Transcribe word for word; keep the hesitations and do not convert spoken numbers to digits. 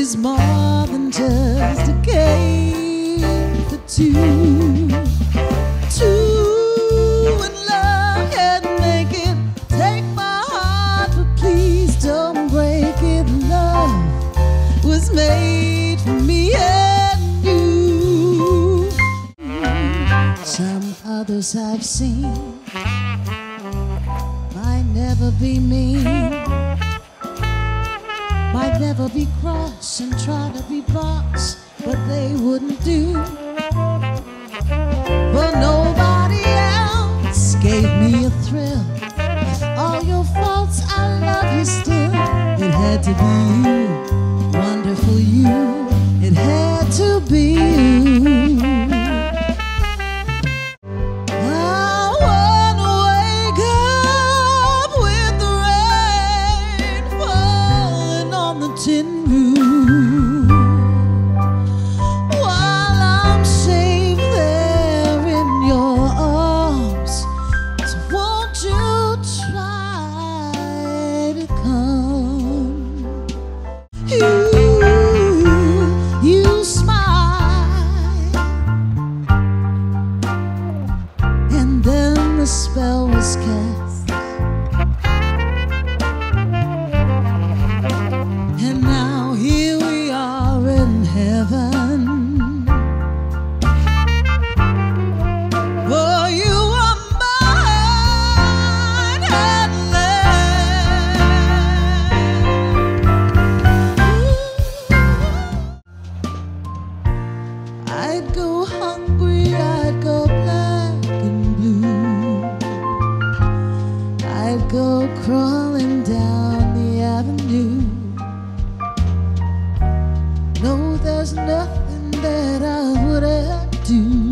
is more than just a game for two. Two in love can make it. Take my heart, but please don't break it. Love was made for me and you. Some others I've seen might never be mean, might never be cross and try to be boss, but they wouldn't do. But nobody else gave me a thrill. All your faults, I love you still. It had to be you, wonderful you. It had to be you. Tin roof, while I'm safe there in your arms. So won't you try to come? You, you smile, and then the spell was cast. And now here we are in heaven. For you are mine at last. I'd go hungry, I'd go black and blue. I'd go crawling down the avenue. No, there's nothing that I wouldn't do.